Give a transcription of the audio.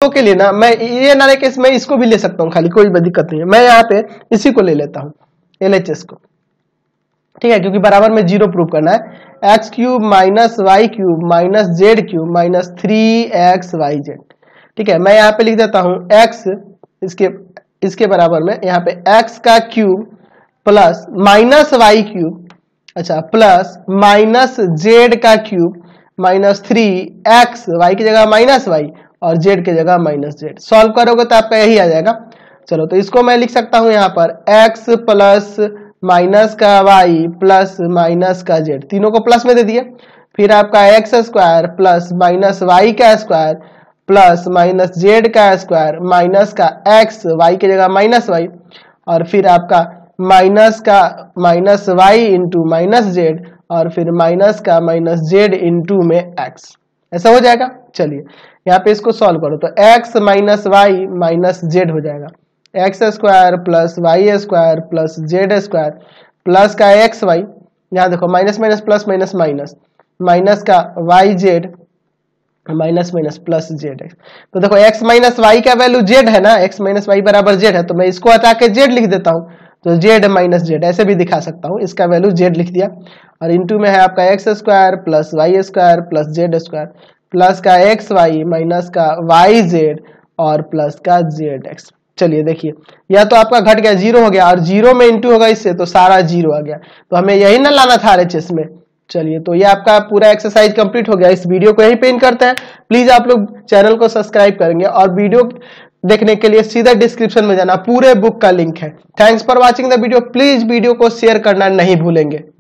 दोनों के लिए ना मैं ये ना कि मैं इसको भी ले सकता हूँ खाली, कोई दिक्कत नहीं है। मैं यहाँ पे इसी को ले लेता हूँ LHS को, ठीक है, क्योंकि बराबर में 0 प्रूव करना है। X cube minus y cube minus z cube minus 3xyz, ठीक है। मैं यहाँ पे लिख देता हूँ x इसके बराबर में यहाँ पे x का cube plus minus y cube, अच्छा, प्लस माइनस जेड का क्यूब माइनस 3x, वाई की जगह माइनस वाई और जेड की जगह माइनस जेड। सॉल्व करोगे तो आपका यही आ जाएगा। चलो तो इसको मैं लिख सकता हूं यहाँ पर x प्लस माइनस का वाई प्लस माइनस का जेड, तीनों को प्लस में दे दिए। फिर आपका x square plus minus y का स्क्वायर प्लस माइनस जेड का स्क्वायर माइनस का एक्स, वाई की जगह माइनस वाई, और फिर आपका माइनस का minus y into minus z और फिर माइनस का माइनस जेड इंटू में एक्स, ऐसा हो जाएगा। चलिए यहाँ पे इसको सॉल्व करो तो x minus y minus z हो जाएगा, x square plus y square plus z square plus का एक्स वाई, यहाँ देखो minus minus plus minus minus, minus का y z minus minus plus z x. तो देखो एक्स माइनस वाई का value z है ना, एक्स माइनस वाई बराबर जेड है, तो मैं इसको हटा के जेड लिख देता हूँ, तो जेड माइनस जेड ऐसे भी दिखा सकता हूँ, इसका वैल्यू जेड लिख दिया। और इंटू में है आपका x square plus y square plus z square plus का एक्स वाई माइनस का वाई जेड और प्लस का जेड एक्स। चलिए देखिए, या तो आपका घट गया 0 हो गया और 0 में इंटू होगा इससे तो सारा 0 आ गया, तो हमें यही ना लाना था RHS में। चलिए तो ये आपका पूरा एक्सरसाइज कंप्लीट हो गया। इस वीडियो को यहीं पे एंड करते हैं। प्लीज आप लोग चैनल को सब्सक्राइब करेंगे और वीडियो देखने के लिए सीधा डिस्क्रिप्शन में जाना, पूरे बुक का लिंक है। Thanks for watching the video. Please video को शेयर करना नहीं भूलेंगे।